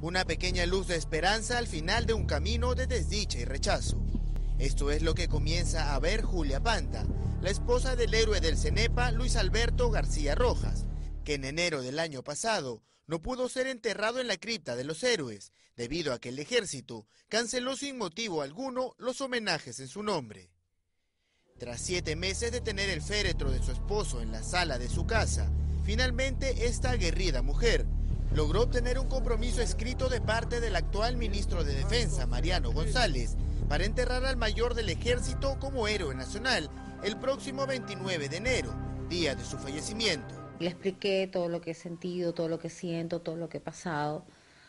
una pequeña luz de esperanza al final de un camino de desdicha y rechazo. Esto es lo que comienza a ver Julia Panta, la esposa del héroe del CENEPA, Luis Alberto García Rojas, que en enero del año pasado no pudo ser enterrado en la cripta de los héroes, debido a que el ejército canceló sin motivo alguno los homenajes en su nombre. Tras 7 meses de tener el féretro de su esposo en la sala de su casa, finalmente esta aguerrida mujer logró obtener un compromiso escrito de parte del actual ministro de Defensa, Mariano González, para enterrar al mayor del ejército como héroe nacional el próximo 29 de enero, día de su fallecimiento. Le expliqué todo lo que he sentido, todo lo que siento, todo lo que he pasado,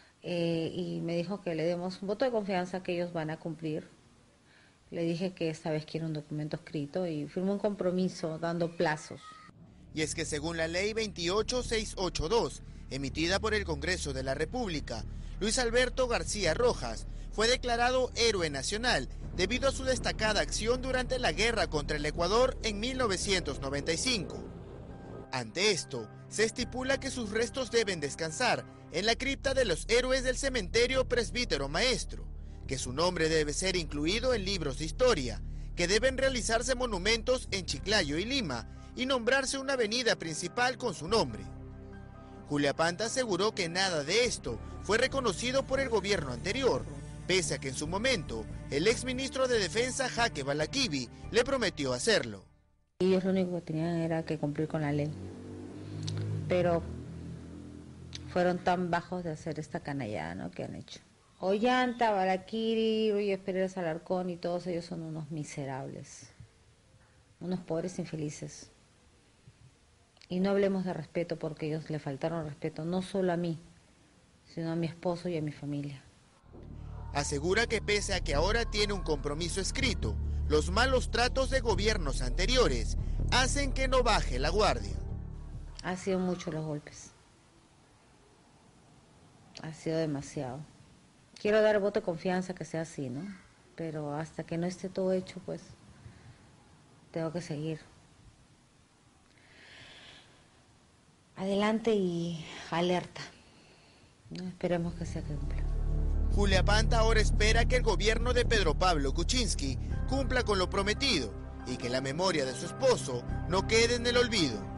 y me dijo que le demos un voto de confianza que ellos van a cumplir. Le dije que esta vez quiero un documento escrito y firmó un compromiso dando plazos. Y es que según la ley 28682, emitida por el Congreso de la República, Luis Alberto García Rojas fue declarado héroe nacional debido a su destacada acción durante la guerra contra el Ecuador en 1995. Ante esto, se estipula que sus restos deben descansar en la cripta de los héroes del cementerio Presbítero Maestro, que su nombre debe ser incluido en libros de historia, que deben realizarse monumentos en Chiclayo y Lima y nombrarse una avenida principal con su nombre. Julia Panta aseguró que nada de esto fue reconocido por el gobierno anterior, pese a que en su momento el exministro de Defensa Jaque Balaquivi le prometió hacerlo. Ellos lo único que tenían era que cumplir con la ley, pero fueron tan bajos de hacer esta canallada, ¿no?, que han hecho. Ollanta, Balaquivi, Ruiz Pérez Alarcón y todos ellos son unos miserables, unos pobres infelices. Y no hablemos de respeto porque ellos le faltaron respeto no solo a mí, sino a mi esposo y a mi familia. Asegura que pese a que ahora tiene un compromiso escrito, los malos tratos de gobiernos anteriores hacen que no baje la guardia. Han sido muchos los golpes. Ha sido demasiado. Quiero dar voto de confianza que sea así, ¿no? Pero hasta que no esté todo hecho, pues, tengo que seguir adelante y alerta, ¿no? Esperemos que se cumpla. Julia Panta ahora espera que el gobierno de Pedro Pablo Kuczynski cumpla con lo prometido y que la memoria de su esposo no quede en el olvido.